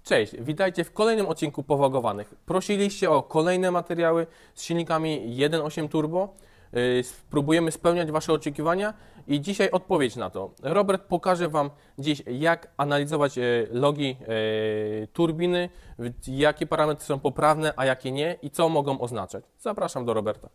Cześć, witajcie w kolejnym odcinku Powagowanych. Prosiliście o kolejne materiały z silnikami 1.8 Turbo. Spróbujemy spełniać Wasze oczekiwania i dzisiaj odpowiedź na to. Robert pokaże Wam dziś, jak analizować logi turbiny, jakie parametry są poprawne, a jakie nie i co mogą oznaczać. Zapraszam do Roberta.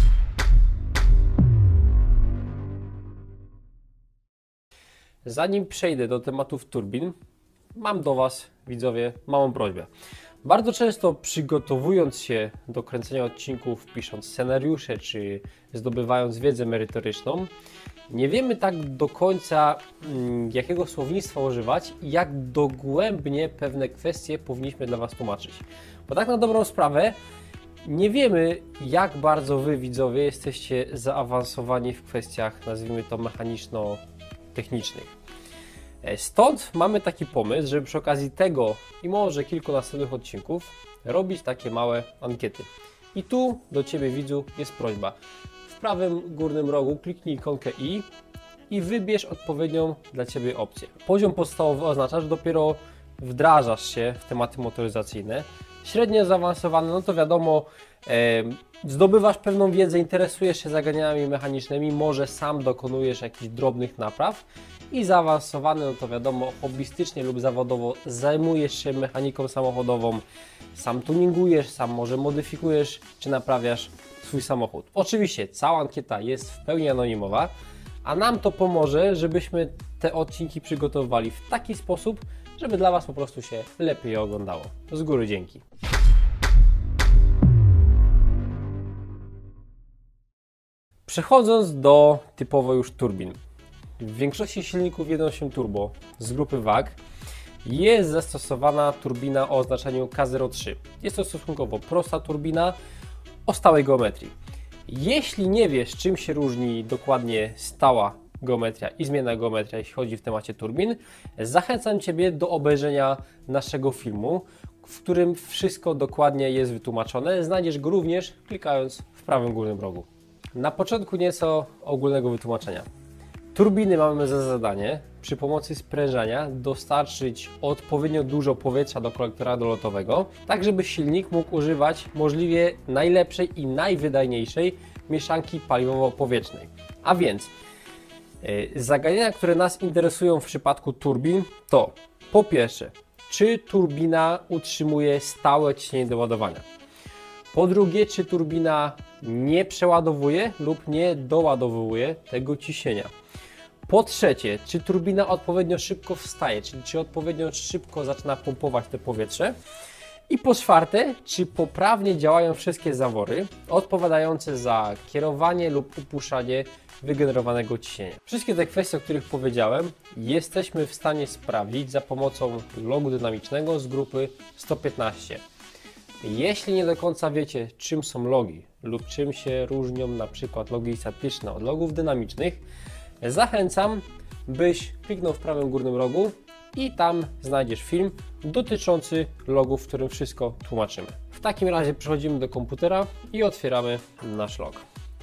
Zanim przejdę do tematów turbin, mam do Was, widzowie, małą prośbę. Bardzo często przygotowując się do kręcenia odcinków, pisząc scenariusze czy zdobywając wiedzę merytoryczną, nie wiemy tak do końca jakiego słownictwa używać i jak dogłębnie pewne kwestie powinniśmy dla Was tłumaczyć. Bo tak na dobrą sprawę nie wiemy, jak bardzo Wy, widzowie, jesteście zaawansowani w kwestiach, nazwijmy to, mechaniczno-technicznych. Stąd mamy taki pomysł, żeby przy okazji tego i może kilku następnych odcinków robić takie małe ankiety. I tu do Ciebie, widzu, jest prośba. W prawym górnym rogu kliknij ikonkę i wybierz odpowiednią dla Ciebie opcję. Poziom podstawowy oznacza, że dopiero wdrażasz się w tematy motoryzacyjne. Średnio zaawansowany, no to wiadomo, zdobywasz pewną wiedzę, interesujesz się zagadnieniami mechanicznymi, może sam dokonujesz jakichś drobnych napraw. I zaawansowany, no to wiadomo, hobbystycznie lub zawodowo zajmujesz się mechaniką samochodową, sam tuningujesz, sam może modyfikujesz czy naprawiasz swój samochód. Oczywiście cała ankieta jest w pełni anonimowa, a nam to pomoże, żebyśmy te odcinki przygotowywali w taki sposób, żeby dla Was po prostu się lepiej oglądało. Z góry dzięki. Przechodząc do typowo już turbin. W większości silników 1.8 Turbo z grupy WAG jest zastosowana turbina o oznaczeniu K03. Jest to stosunkowo prosta turbina o stałej geometrii. Jeśli nie wiesz, czym się różni dokładnie stała geometria i zmienna geometria, jeśli chodzi w temacie turbin, zachęcam Ciebie do obejrzenia naszego filmu, w którym wszystko dokładnie jest wytłumaczone. Znajdziesz go również klikając w prawym górnym rogu. Na początku nieco ogólnego wytłumaczenia. Turbiny mamy za zadanie przy pomocy sprężania dostarczyć odpowiednio dużo powietrza do kolektora dolotowego, tak żeby silnik mógł używać możliwie najlepszej i najwydajniejszej mieszanki paliwowo-powietrznej. A więc zagadnienia, które nas interesują w przypadku turbin to po pierwsze, czy turbina utrzymuje stałe ciśnienie do ładowania. Po drugie, czy turbina nie przeładowuje lub nie doładowuje tego ciśnienia. Po trzecie, czy turbina odpowiednio szybko wstaje, czyli czy odpowiednio szybko zaczyna pompować to powietrze. I po czwarte, czy poprawnie działają wszystkie zawory odpowiadające za kierowanie lub upuszczanie wygenerowanego ciśnienia. Wszystkie te kwestie, o których powiedziałem, jesteśmy w stanie sprawdzić za pomocą logu dynamicznego z grupy 115. Jeśli nie do końca wiecie, czym są logi lub czym się różnią na przykład logi statyczne od logów dynamicznych, zachęcam, byś kliknął w prawym górnym rogu i tam znajdziesz film dotyczący logów, w którym wszystko tłumaczymy. W takim razie przechodzimy do komputera i otwieramy nasz log.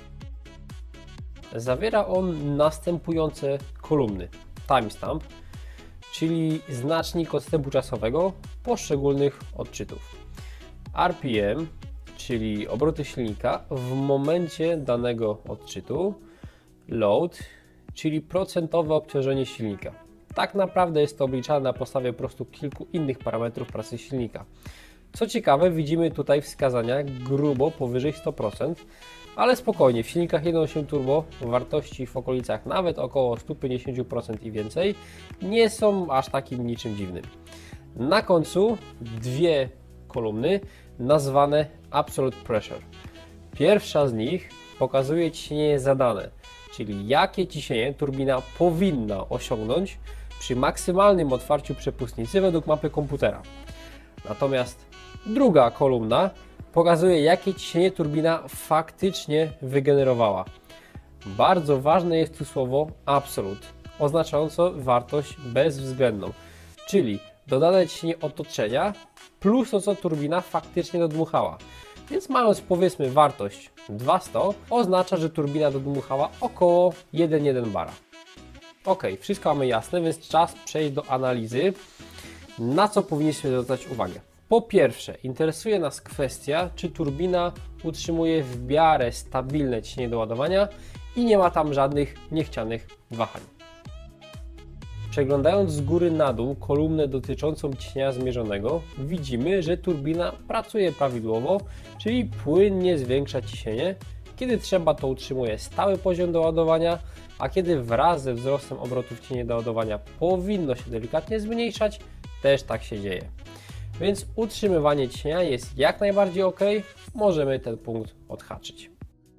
Zawiera on następujące kolumny. Timestamp, czyli znacznik odstępu czasowego poszczególnych odczytów. RPM, czyli obroty silnika w momencie danego odczytu. Load, czyli procentowe obciążenie silnika. Tak naprawdę jest to obliczane na podstawie po prostu kilku innych parametrów pracy silnika. Co ciekawe, widzimy tutaj wskazania grubo powyżej 100%, ale spokojnie, w silnikach 1.8 Turbo wartości w okolicach nawet około 150% i więcej nie są aż takim niczym dziwnym. Na końcu dwie kolumny nazwane Absolute Pressure. Pierwsza z nich pokazuje ciśnienie zadane, czyli jakie ciśnienie turbina powinna osiągnąć przy maksymalnym otwarciu przepustnicy według mapy komputera. Natomiast druga kolumna pokazuje, jakie ciśnienie turbina faktycznie wygenerowała. Bardzo ważne jest tu słowo absolute, oznaczające wartość bezwzględną, czyli dodane ciśnienie otoczenia plus to, co turbina faktycznie dodmuchała. Więc mając powiedzmy wartość 200, oznacza, że turbina dodmuchała około 1,1 bara. Ok, wszystko mamy jasne, więc czas przejść do analizy Na co powinniśmy zwracać uwagę? Po pierwsze, interesuje nas kwestia, czy turbina utrzymuje w miarę stabilne ciśnienie do ładowania i nie ma tam żadnych niechcianych wahań. Przeglądając z góry na dół kolumnę dotyczącą ciśnienia zmierzonego, widzimy, że turbina pracuje prawidłowo, czyli płynnie zwiększa ciśnienie. Kiedy trzeba, to utrzymuje stały poziom doładowania, a kiedy wraz ze wzrostem obrotów ciśnienie doładowania powinno się delikatnie zmniejszać, też tak się dzieje. Więc utrzymywanie ciśnienia jest jak najbardziej ok, możemy ten punkt odhaczyć.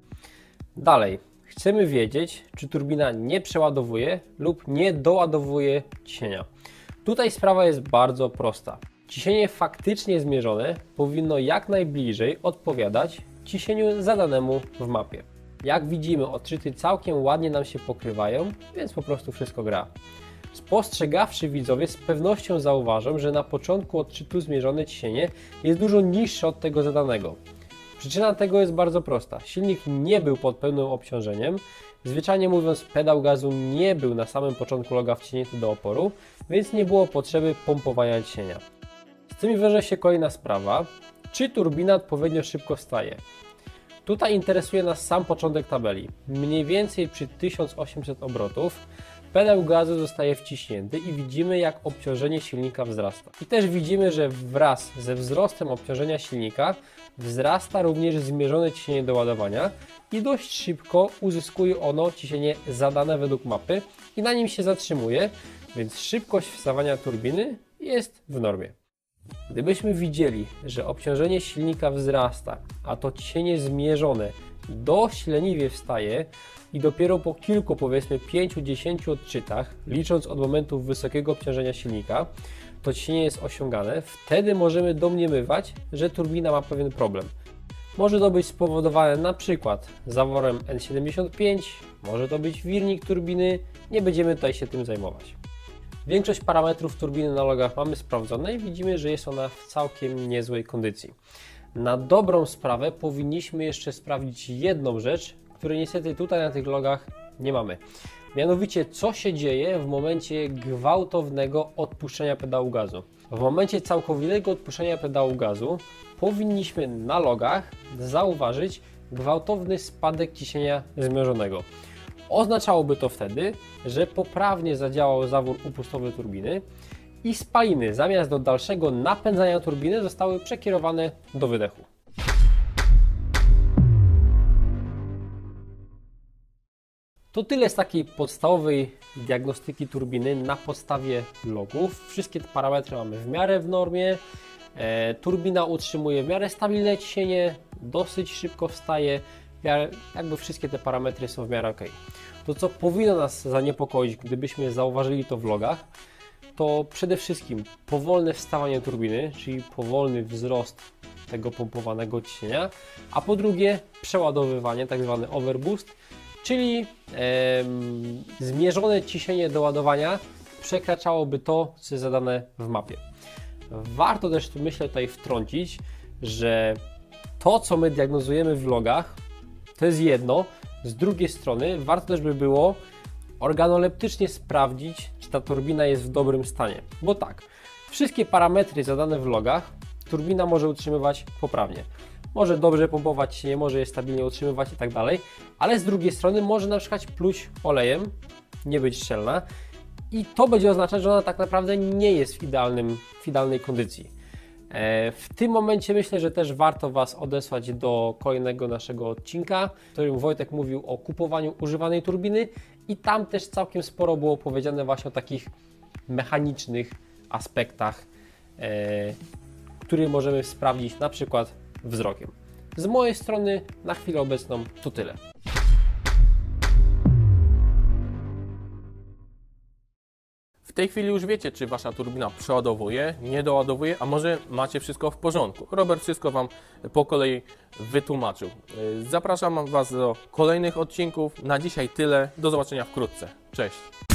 Dalej, chcemy wiedzieć, czy turbina nie przeładowuje lub nie doładowuje ciśnienia. Tutaj sprawa jest bardzo prosta. Ciśnienie faktycznie zmierzone powinno jak najbliżej odpowiadać ciśnieniu zadanemu w mapie. Jak widzimy, odczyty całkiem ładnie nam się pokrywają, więc po prostu wszystko gra. Spostrzegawczy widzowie z pewnością zauważą, że na początku odczytu zmierzone ciśnienie jest dużo niższe od tego zadanego. Przyczyna tego jest bardzo prosta. Silnik nie był pod pełnym obciążeniem, zwyczajnie mówiąc pedał gazu nie był na samym początku loga wciśnięty do oporu, więc nie było potrzeby pompowania ciśnienia. Z tym wiąże się kolejna sprawa, czy turbina odpowiednio szybko wstaje. Tutaj interesuje nas sam początek tabeli. Mniej więcej przy 1800 obrotów pedał gazu zostaje wciśnięty i widzimy, jak obciążenie silnika wzrasta. I też widzimy, że wraz ze wzrostem obciążenia silnika wzrasta również zmierzone ciśnienie do ładowania i dość szybko uzyskuje ono ciśnienie zadane według mapy i na nim się zatrzymuje, więc szybkość wstawania turbiny jest w normie. Gdybyśmy widzieli, że obciążenie silnika wzrasta, a to ciśnienie zmierzone dość leniwie wstaje i dopiero po kilku, powiedzmy 5-10 odczytach, licząc od momentu wysokiego obciążenia silnika, to ciśnienie jest osiągane, wtedy możemy domniemywać, że turbina ma pewien problem. Może to być spowodowane na przykład zaworem N75, może to być wirnik turbiny, nie będziemy tutaj się tym zajmować. Większość parametrów turbiny na logach mamy sprawdzone i widzimy, że jest ona w całkiem niezłej kondycji. Na dobrą sprawę powinniśmy jeszcze sprawdzić jedną rzecz, której niestety tutaj na tych logach nie mamy. Mianowicie, co się dzieje w momencie gwałtownego odpuszczenia pedału gazu. W momencie całkowitego odpuszczenia pedału gazu powinniśmy na logach zauważyć gwałtowny spadek ciśnienia zmierzonego. Oznaczałoby to wtedy, że poprawnie zadziałał zawór upustowy turbiny i spaliny zamiast do dalszego napędzania turbiny zostały przekierowane do wydechu. To tyle z takiej podstawowej diagnostyki turbiny na podstawie logów. Wszystkie te parametry mamy w miarę w normie. Turbina utrzymuje w miarę stabilne ciśnienie, dosyć szybko wstaje. Jakby wszystkie te parametry są w miarę ok. To, co powinno nas zaniepokoić, gdybyśmy zauważyli to w logach, to przede wszystkim powolne wstawanie turbiny, czyli powolny wzrost tego pompowanego ciśnienia, a po drugie przeładowywanie, tak zwany overboost, czyli zmierzone ciśnienie do ładowania przekraczałoby to, co jest zadane w mapie. Warto też myślę tutaj wtrącić, że to, co my diagnozujemy w logach, to jest jedno. Z drugiej strony warto też by było organoleptycznie sprawdzić, czy ta turbina jest w dobrym stanie. Bo tak, wszystkie parametry zadane w logach turbina może utrzymywać poprawnie. Może dobrze pompować, nie może je stabilnie utrzymywać i tak dalej, ale z drugiej strony może na przykład pluć olejem, nie być szczelna i to będzie oznaczać, że ona tak naprawdę nie jest w idealnej kondycji. W tym momencie myślę, że też warto Was odesłać do kolejnego naszego odcinka, w którym Wojtek mówił o kupowaniu używanej turbiny i tam też całkiem sporo było powiedziane właśnie o takich mechanicznych aspektach, które możemy sprawdzić na przykład wzrokiem. Z mojej strony na chwilę obecną to tyle. W tej chwili już wiecie, czy Wasza turbina przeładowuje, nie doładowuje, a może macie wszystko w porządku. Robert wszystko Wam po kolei wytłumaczył. Zapraszam Was do kolejnych odcinków. Na dzisiaj tyle. Do zobaczenia wkrótce. Cześć!